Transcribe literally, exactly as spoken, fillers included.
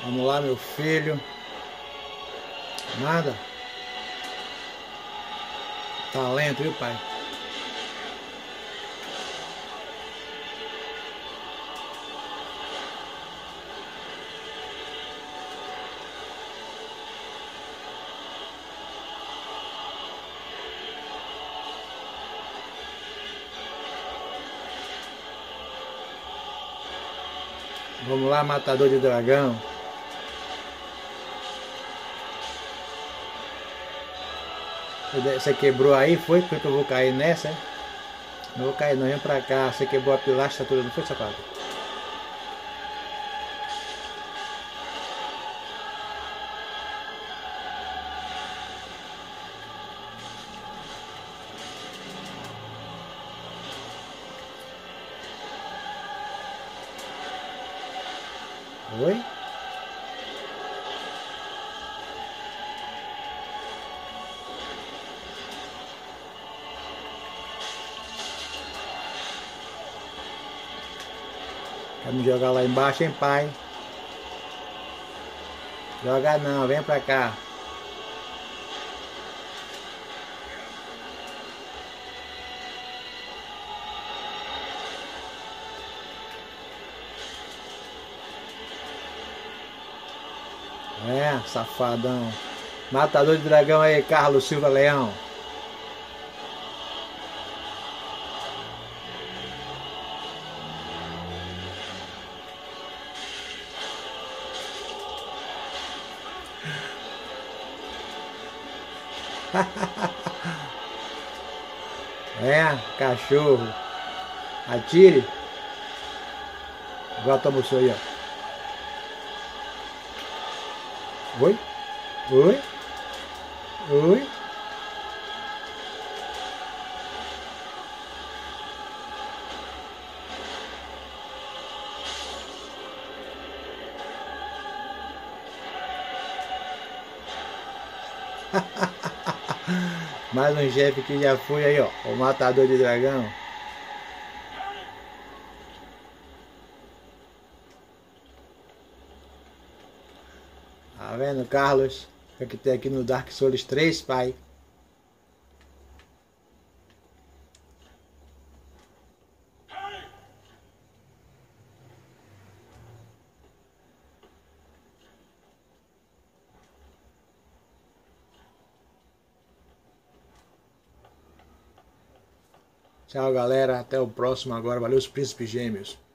Vamos lá, meu filho. Nada. Talento, viu, pai? Vamos lá, matador de dragão. Você quebrou aí, foi? Porque eu vou cair nessa, hein? Não vou cair não, vem pra cá. Você quebrou a pilastra toda, não foi, sapato? Oi? Vai me jogar lá embaixo, hein, pai? Joga não, vem pra cá. É, safadão. Matador de dragão aí, Carlos Silva Leão. É, cachorro. Atire. Agora toma o seu aí, ó. Oi? Oi? Oi? Mais um chefe que já foi aí, ó. O matador de dragão. Tá vendo, Carlos? O que tem aqui no Dark Souls três, pai? Tchau, galera. Até o próximo agora. Valeu, os príncipes gêmeos.